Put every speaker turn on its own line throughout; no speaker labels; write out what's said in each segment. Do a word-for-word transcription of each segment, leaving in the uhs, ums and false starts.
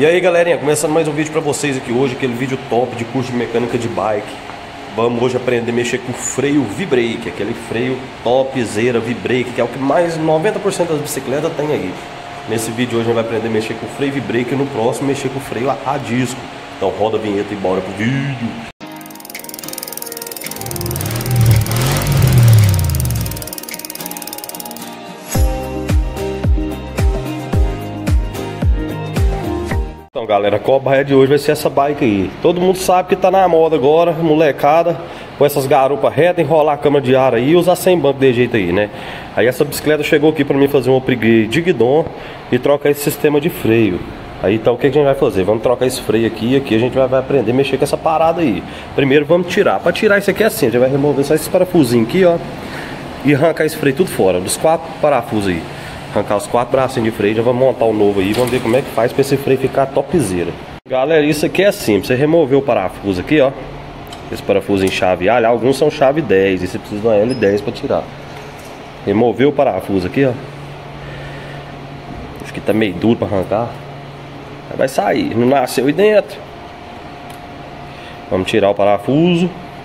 E aí galerinha, começando mais um vídeo pra vocês aqui hoje, aquele vídeo top de curso de mecânica de bike. Vamos hoje aprender a mexer com o freio V-Brake, aquele freio topzera V-Brake, que é o que mais noventa por cento das bicicletas tem aí. Nesse vídeo hoje a gente vai aprender a mexer com o freio V-Brake e no próximo mexer com o freio a, a disco. Então roda a vinheta e bora pro vídeo. Então galera, a cobaia de hoje vai ser essa bike aí. Todo mundo sabe que tá na moda agora, molecada, com essas garupas retas, enrolar a câmara de ar aí e usar sem banco de jeito aí, né? Aí essa bicicleta chegou aqui pra mim fazer um upgrade de guidon e trocar esse sistema de freio. Aí então o que a gente vai fazer? Vamos trocar esse freio aqui e aqui a gente vai, vai aprender a mexer com essa parada aí. Primeiro vamos tirar. Pra tirar isso aqui é assim, a gente vai remover só esses parafusinhos aqui, ó, e arrancar esse freio tudo fora, dos quatro parafusos aí. Arrancar os quatro bracinhos de freio, já vamos montar o novo aí, vamos ver como é que faz para esse freio ficar topzera. Galera, isso aqui é simples, você removeu o parafuso aqui, ó, esse parafuso em chave alha, alguns são chave dez, e você precisa de uma L dez para tirar. Removeu o parafuso aqui, ó, acho que tá meio duro para arrancar, vai sair, não nasceu aí dentro. Vamos tirar o parafuso.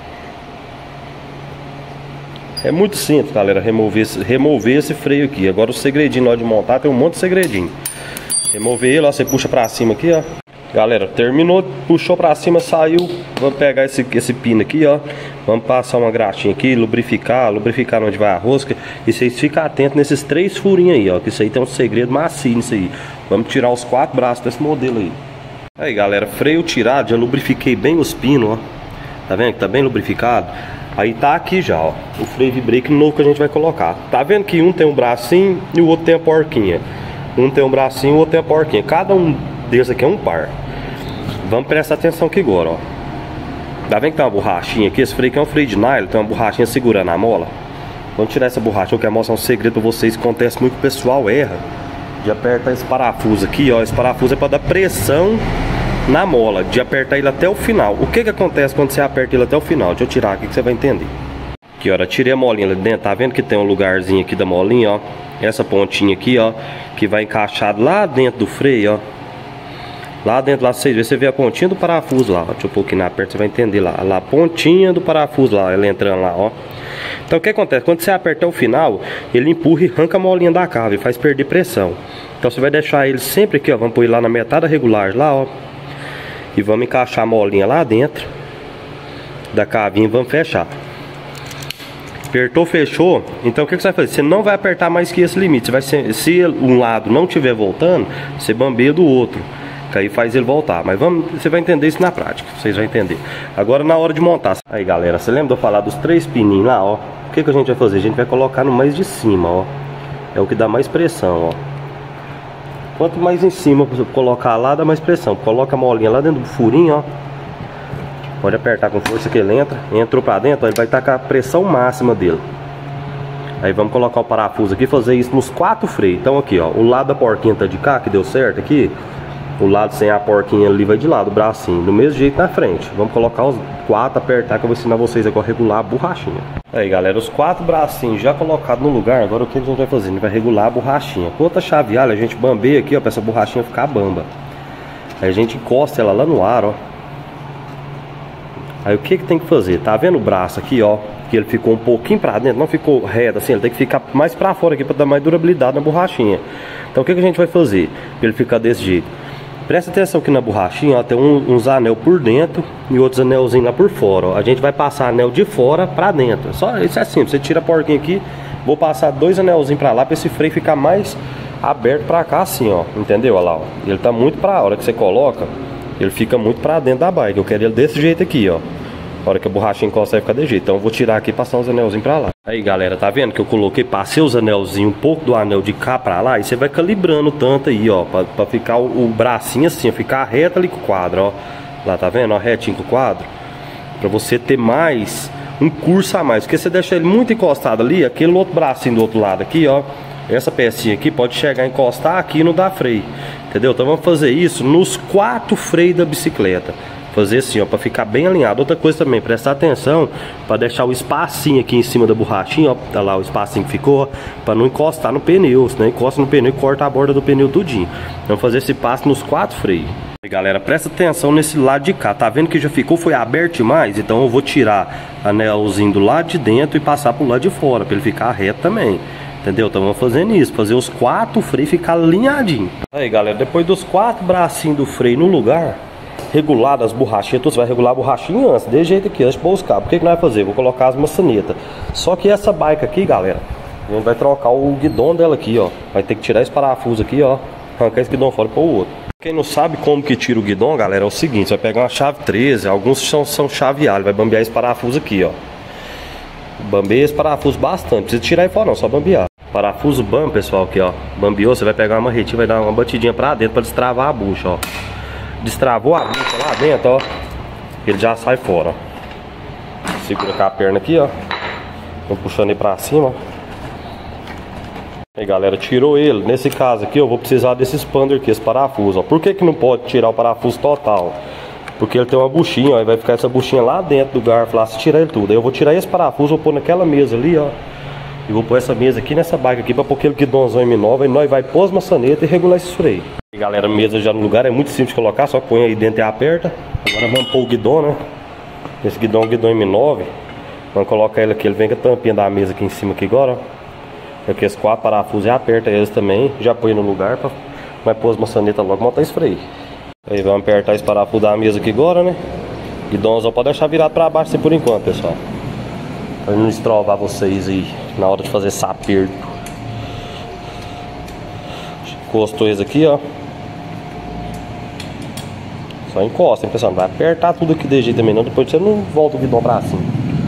É muito simples, galera, remover esse, remover esse freio aqui. Agora o segredinho na hora de montar tem um monte de segredinho. Remover ele, ó, você puxa pra cima aqui, ó. Galera, terminou, puxou pra cima, saiu. Vamos pegar esse, esse pino aqui, ó. Vamos passar uma graxinha aqui, lubrificar, lubrificar onde vai a rosca. E vocês ficam atentos nesses três furinhos aí, ó, que isso aí tem um segredo macio nisso aí. Vamos tirar os quatro braços desse modelo aí. Aí, galera, freio tirado, já lubrifiquei bem os pinos, ó. Tá vendo que tá bem lubrificado? Aí tá aqui já, ó, o freio V-Brake novo que a gente vai colocar. Tá vendo que um tem um bracinho e o outro tem a porquinha. Um tem um bracinho e o outro tem a porquinha. Cada um desses aqui é um par. Vamos prestar atenção aqui agora, ó. Tá vendo que tem uma borrachinha aqui? Esse freio aqui é um freio de nylon, tem uma borrachinha segurando a mola. Vamos tirar essa borracha, eu quero mostrar um segredo pra vocês que acontece muito que o pessoal erra de apertar esse parafuso aqui, ó. Esse parafuso é pra dar pressão na mola, de apertar ele até o final. O que que acontece quando você aperta ele até o final? Deixa eu tirar aqui que você vai entender. Aqui, ó, tirei a molinha ali dentro. Tá vendo que tem um lugarzinho aqui da molinha, ó? Essa pontinha aqui, ó, que vai encaixado lá dentro do freio, ó. Lá dentro, lá você vê, você vê a pontinha do parafuso lá, ó. Deixa eu pôr aqui na perto, você vai entender lá. Lá, a pontinha do parafuso lá, ela entrando lá, ó. Então o que acontece? Quando você apertar o final, ele empurra e arranca a molinha da cava e faz perder pressão. Então você vai deixar ele sempre aqui, ó. Vamos pôr ele lá na metade regular, lá, ó. E vamos encaixar a molinha lá dentro da cavinha e vamos fechar. Apertou, fechou. Então o que, que você vai fazer? Você não vai apertar mais que esse limite. Você vai ser, se um lado não estiver voltando, você bambeia do outro, que aí faz ele voltar. Mas vamos, você vai entender isso na prática. Vocês vão entender. Agora na hora de montar. Aí galera, você lembra de eu falar dos três pininhos lá, ó? O que, que a gente vai fazer? A gente vai colocar no mais de cima, ó. É o que dá mais pressão, ó. Quanto mais em cima você colocar lá, dá mais pressão. Coloca a molinha lá dentro do furinho, ó. Pode apertar com força que ele entra. Entrou pra dentro, ó, ele vai estar com a pressão máxima dele. Aí vamos colocar o parafuso aqui e fazer isso nos quatro freios. Então aqui, ó, o lado da porquinha tá de cá, que deu certo aqui. O lado sem a porquinha ali vai de lado, o bracinho. Do mesmo jeito na frente. Vamos colocar os quatro, apertar, que eu vou ensinar vocês agora a regular a borrachinha. Aí galera, os quatro bracinhos já colocados no lugar. Agora o que a gente vai fazer? A gente vai regular a borrachinha. Com outra chave alha, a gente bambeia aqui, ó, pra essa borrachinha ficar bamba. Aí a gente encosta ela lá no ar, ó. Aí o que que tem que fazer? Tá vendo o braço aqui, ó? Que ele ficou um pouquinho pra dentro, não ficou reto assim. Ele tem que ficar mais pra fora aqui pra dar mais durabilidade na borrachinha. Então o que que a gente vai fazer pra ele ficar desse jeito? Presta atenção aqui na borrachinha, ó, tem um, uns anel por dentro e outros anelzinhos lá por fora, ó. A gente vai passar anel de fora pra dentro. Só isso é simples, você tira a porquinha aqui, vou passar dois anelzinhos pra lá pra esse freio ficar mais aberto pra cá assim, ó. Entendeu? Olha lá, ó. Ele tá muito pra hora que você coloca, ele fica muito pra dentro da bike. Eu quero ele desse jeito aqui, ó. A hora que a borrachinha encosta vai ficar desse jeito. Então eu vou tirar aqui e passar os anelzinhos pra lá. Aí galera, tá vendo que eu coloquei, passei os anelzinhos, um pouco do anel de cá pra lá. E você vai calibrando tanto aí, ó, pra, pra ficar o, o bracinho assim, ó, ficar reto ali com o quadro, ó. Lá, tá vendo? Ó, retinho com o quadro. Pra você ter mais, um curso a mais. Porque você deixa ele muito encostado ali, aquele outro bracinho do outro lado aqui, ó, essa pecinha aqui pode chegar a encostar aqui e não dá freio, entendeu? Então vamos fazer isso nos quatro freios da bicicleta. Fazer assim, ó, para ficar bem alinhado. Outra coisa também, prestar atenção para deixar o espacinho aqui em cima da borrachinha, ó, tá lá o espacinho que ficou, para não encostar no pneu, senão encosta no pneu e corta a borda do pneu tudinho. Vamos fazer esse passo nos quatro freios. E galera, presta atenção nesse lado de cá, tá vendo que já ficou, foi aberto demais? Então eu vou tirar anelzinho do lado de dentro e passar pro lado de fora, para ele ficar reto também. Entendeu? Então vamos fazendo isso, fazer os quatro freios ficar alinhadinho. Aí galera, depois dos quatro bracinhos do freio no lugar, regular as borrachinhas, então você vai regular a borrachinha antes, desse jeito aqui, antes de pôr os cabos. O que que nós vamos fazer? Vou colocar as maçanetas. Só que essa bike aqui, galera, a gente vai trocar o guidão dela aqui, ó. Vai ter que tirar esse parafuso aqui, ó, arrancar esse guidão fora e pôr o outro. Quem não sabe como que tira o guidão, galera, é o seguinte: você vai pegar uma chave treze, alguns são, são chave alho, vai bambear esse parafuso aqui, ó. Bambeia esse parafuso bastante, não precisa tirar aí fora não, só bambear. Parafuso bambo, pessoal, aqui, ó. Bambeou, você vai pegar uma marretinha, vai dar uma batidinha pra dentro pra destravar a bucha, ó. Destravou a bucha lá dentro, ó, ele já sai fora, ó. Segura com a perna aqui, ó. Vou puxando ele pra cima, ó. Aí galera, tirou ele. Nesse caso aqui eu vou precisar desse expander aqui, esse parafuso, ó. Por que que não pode tirar o parafuso total? Porque ele tem uma buchinha, ó, e vai ficar essa buchinha lá dentro do garfo, lá, se tirar ele tudo. Aí eu vou tirar esse parafuso, vou pôr naquela mesa ali, ó. E vou pôr essa mesa aqui nessa bike aqui pra pôr aquele guidãozão M nove. E nós vai pôr as maçanetas e regular esse freio. E galera, mesa já no lugar, é muito simples de colocar, só põe aí dentro e aperta. Agora vamos pôr o guidão, né? Esse guidão é um guidão M nove. Vamos colocar ele aqui, ele vem com a tampinha da mesa aqui em cima aqui agora, ó. Aqui os quatro parafusos e aperta eles também. Já põe no lugar pra vai pôr as maçanetas logo, montar esse freio. Aí vamos apertar esse parafuso da mesa aqui agora, né? Guidãozão pode deixar virado pra baixo assim por enquanto, pessoal, pra não estrovar vocês aí na hora de fazer esse aperto. Encostou eles aqui, ó. Só encosta, hein, pessoal? Não vai apertar tudo aqui de jeito também não, depois você não volta o guidão pra cima.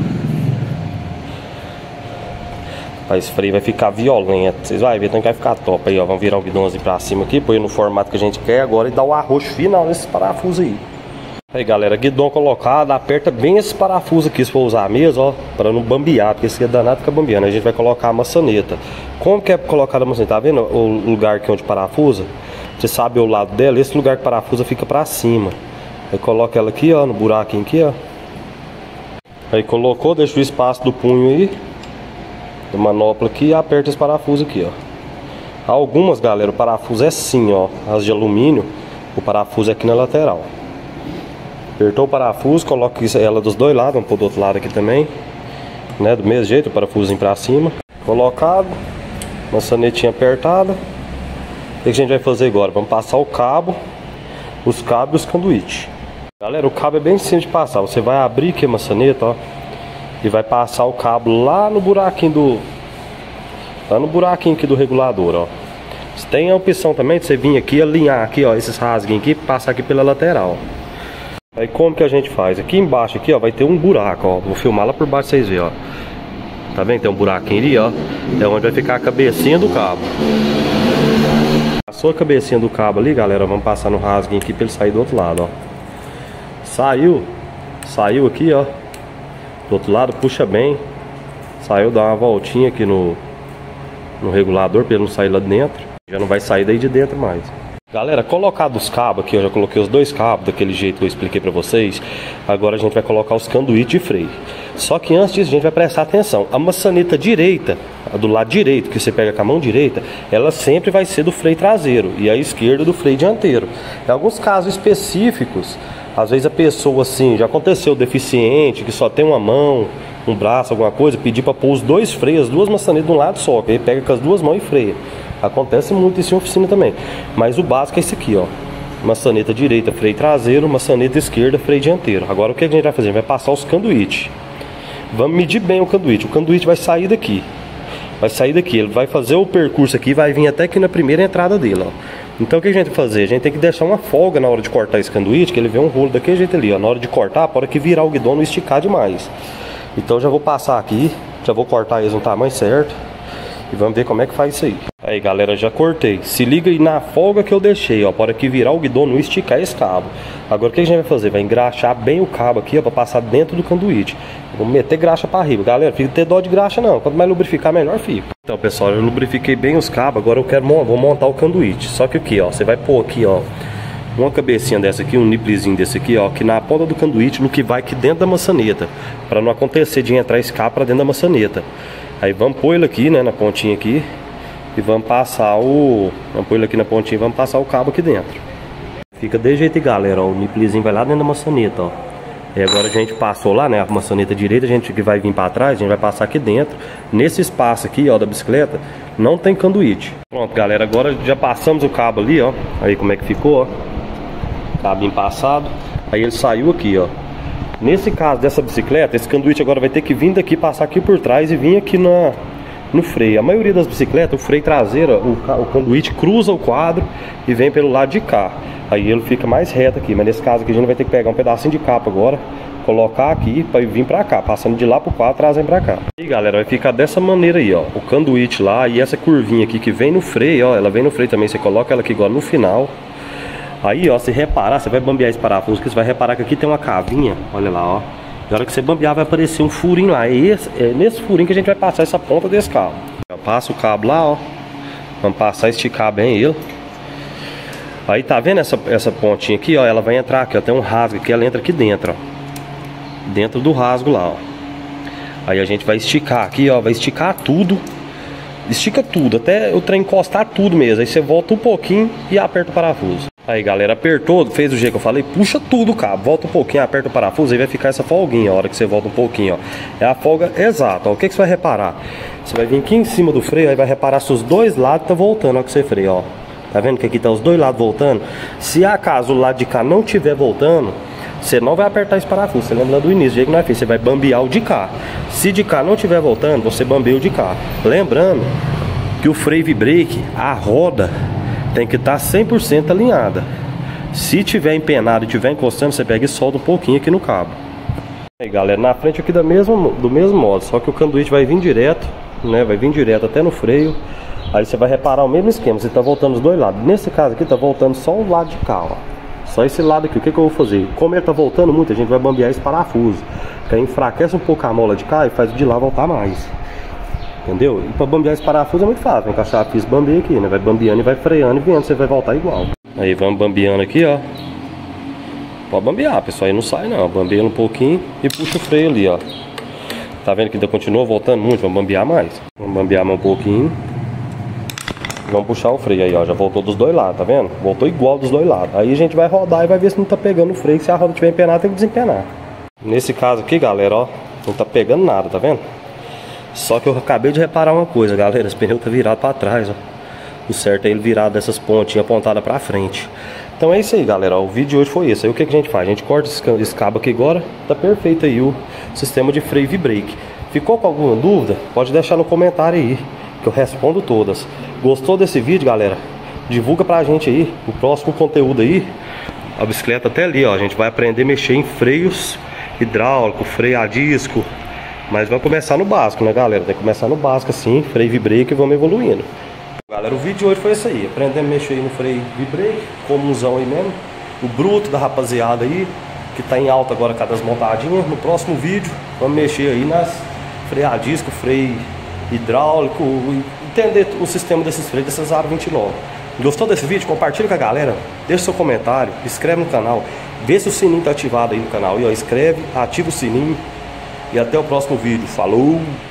Esse freio vai ficar violento, vocês vão ver, então que vai ficar top. Aí, ó, vamos virar o guidãozinho pra cima aqui, põe no formato que a gente quer agora e dar o arroxo final nesses parafusos aí. Aí galera, guidão colocado, aperta bem esses parafusos aqui se for usar mesmo, ó, para não bambear, porque esse aqui é danado, fica bambeando. Aí a gente vai colocar a maçaneta. Como que é colocar a maçaneta? Tá vendo o lugar aqui onde parafusa? Você sabe o lado dela, esse lugar que parafusa fica pra cima. Aí coloca ela aqui, ó, no buraquinho aqui, ó. Aí colocou, deixa o espaço do punho aí, da manopla aqui, e aperta esse parafuso aqui, ó. Algumas, galera, o parafuso é assim, ó, as de alumínio, o parafuso é aqui na lateral. Apertou o parafuso, coloca ela dos dois lados, vamos pôr do outro lado aqui também, né, do mesmo jeito, o parafusinho pra cima, colocado, maçanetinha apertada. O que a gente vai fazer agora? Vamos passar o cabo, os cabos e os conduítes. Galera, o cabo é bem simples de passar, você vai abrir aqui a maçaneta, ó, e vai passar o cabo lá no buraquinho do lá no buraquinho aqui do regulador, ó. Você tem a opção também de você vir aqui alinhar aqui, ó, esses rasguinhos aqui, passar aqui pela lateral. Aí como que a gente faz? Aqui embaixo aqui, ó, vai ter um buraco, ó. Vou filmar lá por baixo pra vocês verem, ó. Tá vendo? Tem um buraquinho ali, ó. É onde vai ficar a cabecinha do cabo. Passou a cabecinha do cabo ali, galera, vamos passar no rasguinho aqui pra ele sair do outro lado, ó. Saiu. Saiu aqui, ó. Do outro lado, puxa bem. Saiu, dá uma voltinha aqui no, no regulador pra ele não sair lá de dentro. Já não vai sair daí de dentro mais. Galera, colocar dos cabos aqui, eu já coloquei os dois cabos daquele jeito que eu expliquei pra vocês. Agora a gente vai colocar os conduítes de freio. Só que antes disso a gente vai prestar atenção. A maçaneta direita, a do lado direito, que você pega com a mão direita, ela sempre vai ser do freio traseiro e a esquerda do freio dianteiro. Em alguns casos específicos, às vezes a pessoa assim, já aconteceu deficiente, que só tem uma mão, um braço, alguma coisa, pedir pra pôr os dois freios, as duas maçanetas de um lado só, que aí pega com as duas mãos e freia. Acontece muito isso em oficina também. Mas o básico é esse aqui, ó. Maçaneta direita, freio traseiro, maçaneta esquerda, freio dianteiro. Agora o que a gente vai fazer? A gente vai passar os conduítes. Vamos medir bem o conduíte. O conduíte vai sair daqui. Vai sair daqui. Ele vai fazer o percurso aqui, vai vir até aqui na primeira entrada dele, ó. Então o que a gente tem que fazer? A gente tem que deixar uma folga na hora de cortar esse conduíte, que ele vê um rolo daquele jeito ali, ó. Na hora de cortar, para que virar o guidão não esticar demais. Então já vou passar aqui, já vou cortar eles no tamanho certo. E vamos ver como é que faz isso aí. Aí galera, já cortei. Se liga aí na folga que eu deixei, ó, para que virar o guidão, não esticar esse cabo. Agora o que a gente vai fazer? Vai engraxar bem o cabo aqui, ó, para passar dentro do conduíte. Vamos meter graxa para riba, galera. Fica ter dó de graxa não. Quanto mais lubrificar, melhor fica. Então pessoal, eu lubrifiquei bem os cabos. Agora eu quero vou montar o conduíte. Só que o que, ó, você vai pôr aqui, ó, uma cabecinha dessa aqui, um niplezinho desse aqui, ó, aqui na ponta do conduíte, no que vai aqui dentro da maçaneta, para não acontecer de entrar esse cabo para dentro da maçaneta. Aí vamos pôr ele aqui, né, na pontinha aqui. E vamos passar o... Vamos pôr ele aqui na pontinha e vamos passar o cabo aqui dentro. Fica de jeito aí, galera, ó. O niplezinho vai lá dentro da maçaneta, ó. E agora a gente passou lá, né, a maçaneta direita, a gente que vai vir para trás, a gente vai passar aqui dentro. Nesse espaço aqui, ó, da bicicleta, não tem conduíte. Pronto, galera, agora já passamos o cabo ali, ó. Aí como é que ficou, ó. Cabinho passado. Aí ele saiu aqui, ó. Nesse caso dessa bicicleta, esse conduíte agora vai ter que vir daqui, passar aqui por trás e vir aqui na... no freio. A maioria das bicicletas, o freio traseiro, o, o conduíte cruza o quadro e vem pelo lado de cá. Aí ele fica mais reto aqui, mas nesse caso aqui a gente vai ter que pegar um pedacinho de capa agora, colocar aqui para vir para cá, passando de lá pro quadro, trazendo para cá. E galera, vai ficar dessa maneira aí, ó, o conduíte lá e essa curvinha aqui que vem no freio, ó, ela vem no freio também, você coloca ela aqui agora no final. Aí, ó, se reparar, você vai bambear esse parafuso, que você vai reparar que aqui tem uma cavinha, olha lá, ó. Na hora que você bambear vai aparecer um furinho lá. É, esse, é nesse furinho que a gente vai passar essa ponta desse cabo. Passa o cabo lá, ó. Vamos passar, esticar bem ele. Aí tá vendo essa, essa pontinha aqui, ó. Ela vai entrar aqui, ó. Tem um rasgo aqui, ela entra aqui dentro, ó. Dentro do rasgo lá, ó. Aí a gente vai esticar aqui, ó. Vai esticar tudo. Estica tudo, até o trem encostar tudo mesmo. Aí você volta um pouquinho e aperta o parafuso. Aí galera, apertou, fez do jeito que eu falei, puxa tudo o cabo, volta um pouquinho, aperta o parafuso, aí vai ficar essa folguinha, a hora que você volta um pouquinho, ó. É a folga exata, ó. O que que você vai reparar? Você vai vir aqui em cima do freio, aí vai reparar se os dois lados tá voltando, ó, que você freia, ó. Tá vendo que aqui tá os dois lados voltando? Se acaso o lado de cá não tiver voltando, você não vai apertar esse parafuso, você lembra do início, o jeito que nós fez, você vai bambear o de cá. Se de cá não tiver voltando, você bambeia o de cá. Lembrando que o freio V-brake, a roda tem que estar cem por cento alinhada. Se tiver empenado e tiver encostando, você pega e solta um pouquinho aqui no cabo. Aí galera, na frente aqui da mesma, do mesmo modo, só que o conduíte vai vir direto, né? Vai vir direto até no freio. Aí você vai reparar o mesmo esquema, você tá voltando os dois lados. Nesse caso aqui tá voltando só o lado de cá, ó. Só esse lado aqui. O que que eu vou fazer? Como ele tá voltando muito, a gente vai bambear esse parafuso, que aí enfraquece um pouco a mola de cá e faz o de lá voltar mais. Entendeu? E pra bambear esse parafuso é muito fácil. Vai encaixar a pista, bambeia aqui, né? Vai bambeando e vai freando e vendo, você vai voltar igual. Aí vamos bambeando aqui, ó. Pode bambear, pessoal, aí não sai não. Bambeia um pouquinho e puxa o freio ali, ó. Tá vendo que ainda continua voltando muito? Vamos bambear mais. Vamos bambear mais um pouquinho. Vamos puxar o freio aí, ó. Já voltou dos dois lados, tá vendo? Voltou igual dos dois lados. Aí a gente vai rodar e vai ver se não tá pegando o freio. Se a roda tiver empenada, tem que desempenar. Nesse caso aqui, galera, ó, não tá pegando nada, tá vendo? Só que eu acabei de reparar uma coisa, galera. Esse pneu tá virado pra trás, ó. O certo é ele virado dessas pontinhas apontadas pra frente. Então é isso aí, galera, ó. O vídeo de hoje foi esse. Aí o que, que a gente faz? A gente corta esse, esse cabo aqui agora. Tá perfeito aí o sistema de freio V-brake. Ficou com alguma dúvida? Pode deixar no comentário aí, que eu respondo todas. Gostou desse vídeo, galera? Divulga pra gente aí o próximo conteúdo aí. A bicicleta até ali, ó. A gente vai aprender a mexer em freios hidráulico, freio a disco. Mas vamos começar no básico, né, galera? Tem que começar no básico assim, freio V-brake, e vamos evoluindo. Galera, o vídeo de hoje foi isso aí. Aprendendo a mexer aí no freio V-brake, comunzão aí mesmo. O bruto da rapaziada aí, que tá em alta agora cada montadinhas. No próximo vídeo, vamos mexer aí nas freio a disco, freio hidráulico, entender o sistema desses freios, dessas Aro vinte e nove. Gostou desse vídeo? Compartilha com a galera, deixa seu comentário, inscreve no canal, vê se o sininho tá ativado aí no canal. E ó, inscreve, ativa o sininho. E até o próximo vídeo. Falou!